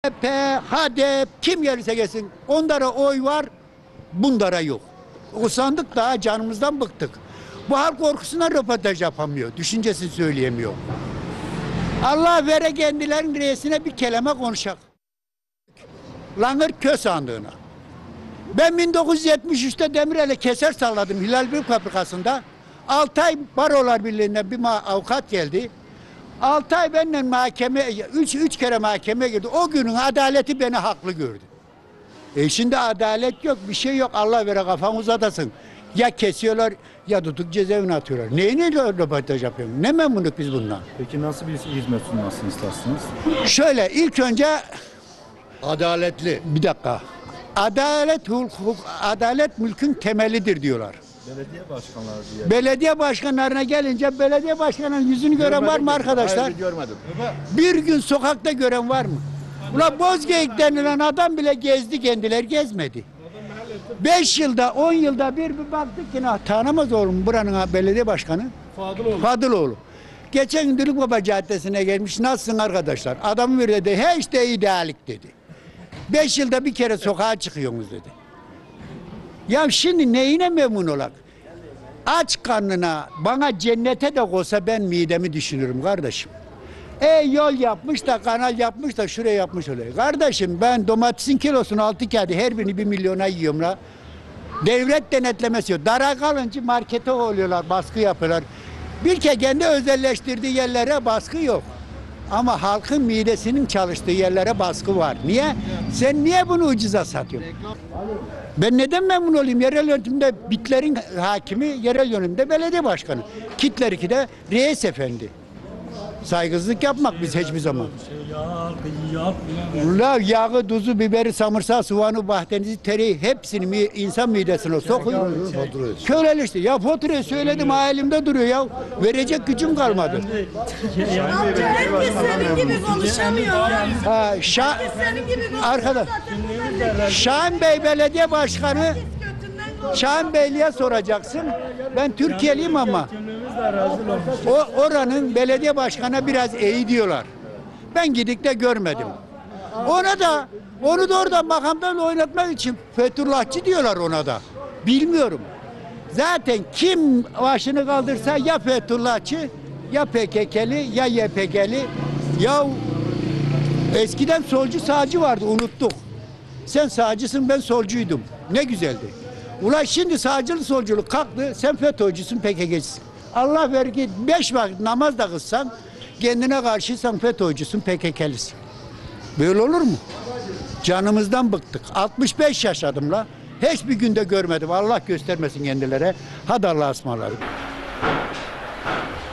CHP, HDP kim gelirse gelsin onlara oy var, bunlara yok. Usandık daha canımızdan bıktık. Bu halk korkusundan röportaj yapamıyor, düşüncesini söyleyemiyor. Allah vere kendilerinin reisine bir kelime konuşak. Langır kö sandığına. Ben 1973'te Demirel'e keser salladım Hilal Büyük Fabrikası'nda. 6 ay Barolar Birliği'nden bir avukat geldi. 6 ay benimle mahkeme, 3 kere mahkemeye girdi. O günün adaleti beni haklı gördü. Şimdi adalet yok, bir şey yok. Allah vere kafamı uzatasın. Ya kesiyorlar ya tutup cezaevine atıyorlar. Neyine röportaj yapıyorum? Ne memnunuk biz bundan? Peki nasıl bir hizmet sunmasını istersiniz? Şöyle ilk önce Adaletli. bir dakika. Adalet mülkün temelidir diyorlar. Belediye başkanları diye. Belediye başkanlarına gelince belediye başkanının yüzünü gören var mı arkadaşlar? Hayır, görmedim. Bir gün sokakta gören var mı? Ulan Bozgeyik denilen adam bile gezdi, kendileri gezmedi. 5 yılda 10 yılda bir baktık ki tanımaz oğlum buranın belediye başkanı Fadıloğlu. Geçen gün Dülük Baba Caddesi'ne gelmiş. Nasılsın arkadaşlar? Adamı bir dedi. Hiç de idealik dedi. 5 yılda bir kere sokağa çıkıyorsunuz dedi. Ya şimdi neyine memnun olak? Aç karnına bana cennete de olsa ben midemi düşünürüm kardeşim. Yol yapmış da kanal yapmış da şuraya yapmış öyle. Kardeşim ben domatesin kilosunu 6 kağıdı her birini 1 milyona yiyorum la. Devlet denetlemesi yok. Dara kalınca markete oluyorlar, baskı yapıyorlar. Bir kere kendi özelleştirdiği yerlere baskı yok. Ama halkın midesinin çalıştığı yerlere baskı var. Niye? Sen niye bunu ucuza satıyorsun? Ben neden memnun olayım? Yerel yönetimde bitlerin hakimi, yerel yönetimde belediye başkanı. Kitler 2'de reis efendi. Saygısızlık yapmak biz hiçbir zaman. Ula yağı, tuzu, biberi, samırsağı, soğanı, bahtenizi, tereyi hepsini insan midesine sokuyor. Köleleşti. Ya faturayı söyledim ha elimde duruyor ya. Verecek gücüm kalmadı. Amca herkes senin gibi konuşamıyor. Senin gibi arkadaş. Şahin Bey Belediye Başkanı Şahin Beyliğe soracaksın. Ben Türkiye'liyim ama oranın belediye başkanına biraz iyi diyorlar. Ben gidip de görmedim. Onu da orada makamdan oynatmak için Fethullahçı diyorlar ona da. Bilmiyorum. Zaten kim başını kaldırsa ya Fethullahçı ya PKK'li ya YPG'li ya eskiden solcu sağcı vardı unuttuk. Sen sağcısın ben solcuydum. Ne güzeldi. Ulan şimdi sağcılık solculuk kalktı. Sen FETÖ'cüsün PKK'cisin. Allah ver ki 5 vakit namaz da kılsan kendine karşıysan FETÖ'cüsün PKK'lisin. Böyle olur mu? Canımızdan bıktık. 65 yaşadım la. Hiçbir günde görmedim. Allah göstermesin kendilere. Hadi Allah'a ısmarladık.